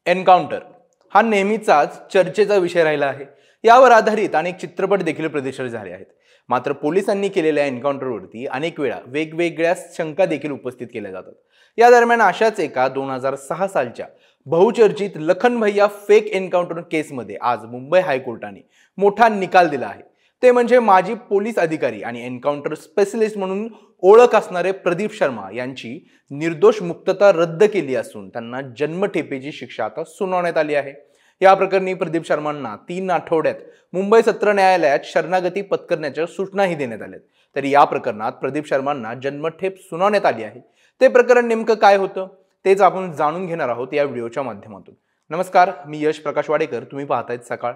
Encounter हा नेहमीचाच चर्चेचा विषय राहिला आहे। यावर आधारित अनेक चित्रपट देखील प्रदर्शित झाले आहेत। मात्र पोलिसांनी केलेल्या एन्काउंटरवरती अनेक वेळा वेगवेगळ्या शंका देखील उपस्थित केल्या जातात। या दरम्यान अशाच एका 2006 सालच्या बहुचर्चित लखन भैया फेक एन्काउंटर केसमध्ये आज मुंबई हायकोर्टाने मोठा निकाल दिला आहे। ते म्हणजे माजी पोलीस अधिकारी आणि एन्काउंटर स्पेशलिस्ट म्हणून ओळख असणारे प्रदीप शर्मा यांची निर्दोष मुक्तता रद्द केली असून त्यांना जन्मठेपेची शिक्षा आता सुनावण्यात आली आहे। या प्रकरणी प्रदीप शर्मांना 3 आठवड्यात मुंबई सत्र न्यायालयात शरणागती पत्करण्याच्या सूचनाही देण्यात आल्या। तर या प्रकरणात प्रदीप शर्मांना जन्मठेप सुनावण्यात आली आहे। ते प्रकरण नेमकं काय होतं तेच आपण जाणून घेणार आहोत या व्हिडिओच्या माध्यमातून। नमस्कार, मी यश प्रकाश वाडेकर, तुम्ही पाहतायत सकाळ।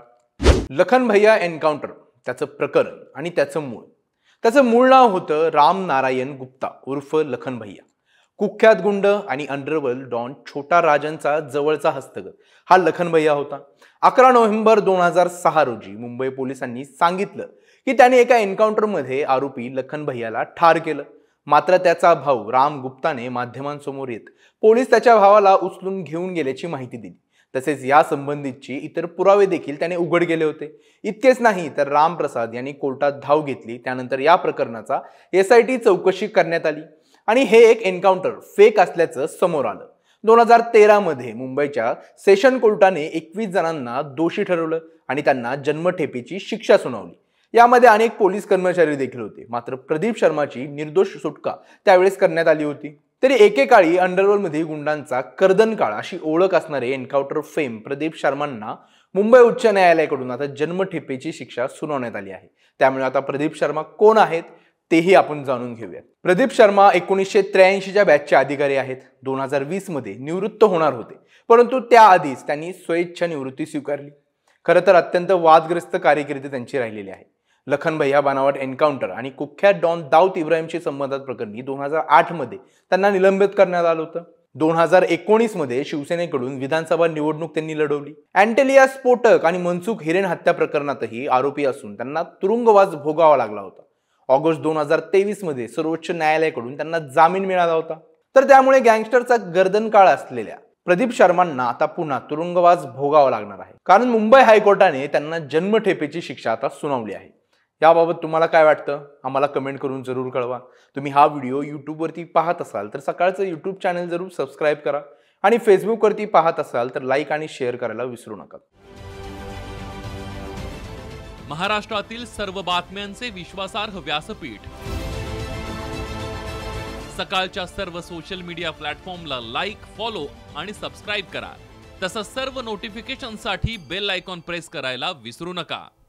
लखन भैया एन्काउंटर, त्याचं प्रकरण आणि त्याचं मूळ नाव होतं राम नारायण गुप्ता उर्फ लखन भैया। कुख्यात गुंड आणि अंडरवर्ल्ड डॉन छोटा राजनचा जवळचा हस्तगत हा लखन भैया होता। 11 नोव्हेंबर 2006 रोजी मुंबई पोलिसांनी सांगितलं की त्याने एका एन्काउंटरमध्ये आरोपी लखन भैयाला ठार केलं। मात्र त्याचा भाऊ राम गुप्ताने माध्यमांसमोर येत पोलीस त्याच्या भावाला उचलून घेऊन गेल्याची माहिती दिली। तसेच या संबंधितचे इतर पुरावे देखील त्याने उघड केले होते। इतकेच नाही तर राम प्रसाद यांनी कोर्टात धाव घेतली। त्यानंतर या प्रकरणाचा SIT चौकशी करण्यात आली आणि हे एक एन्काउंटर फेक असल्याचं समोर आलं। 2013 मध्ये मुंबईच्या सेशन कोर्टाने 21 जणांना दोषी ठरवलं आणि त्यांना जन्मठेपेची शिक्षा सुनावली। यामध्ये अनेक पोलीस कर्मचारी देखील होते। मात्र प्रदीप शर्माची निर्दोष सुटका त्यावेळेस करण्यात आली होती। तरी एकेकाळी अंडरवर्ल्डमध्ये गुंडांचा कर्दनकाळ अशी ओळख असणारे एन्काउंटर फेम प्रदीप शर्मांना मुंबई उच्च न्यायालयाकडून आता जन्मठेपेची शिक्षा सुनावण्यात आली आहे। त्यामुळे आता प्रदीप शर्मा कोण आहेत तेही आपण जाणून घेऊयात। प्रदीप शर्मा 1983च्या बॅचचे अधिकारी आहेत। 2020 मध्ये निवृत्त होणार होते, परंतु त्याआधीच त्यांनी स्वेच्छा निवृत्ती स्वीकारली। खरं तर अत्यंत वादग्रस्त कारकीर्द त्यांची राहिलेली आहे। लखन भैया बनावट एन्काउंटर आणि कुख्यात डॉन दाऊद इब्राहिमशी संबंधित प्रकरणी 2008 मध्ये त्यांना निलंबित करण्यात आलं होतं। 2019 मध्ये शिवसेनेकडून विधानसभा निवडणूक त्यांनी लढवली। अँटेलिया स्फोटक आणि मनसुख हिरेन हत्या प्रकरणातही आरोपी असून त्यांना तुरुंगवास भोगावा लागला होता। ऑगस्ट 2023 मध्ये सर्वोच्च न्यायालयाकडून त्यांना जामीन मिळाला होता। तर त्यामुळे गँगस्टरचा गर्दनकाळ असलेल्या प्रदीप शर्मांना आता पुन्हा तुरुंगवास भोगावा लागणार आहे, कारण मुंबई हायकोर्टाने त्यांना जन्मठेपेची शिक्षा आता सुनावली आहे। याबाबत तुम्हाला काय वाटतं आम्हाला कमेंट करून जरूर कळवा। तुम्ही हा व्हिडिओ YouTube वरती पाहत असाल तर सकाळचं YouTube चॅनल जरूर सबस्क्राइब करा आणि Facebook वरती पाहत असाल तर लाईक आणि शेअर करायला विसरू नका। महाराष्ट्रातील सर्व बातम्यांचे विश्वासार्ह व्यासपीठ, सकाळच्या सर्व सोशल मीडिया प्लॅटफॉर्मला लाईक, फॉलो आणि सबस्क्राइब करा। तसंच सर्व नोटिफिकेशनसाठी बेल आयकॉन प्रेस करायला विसरू नका।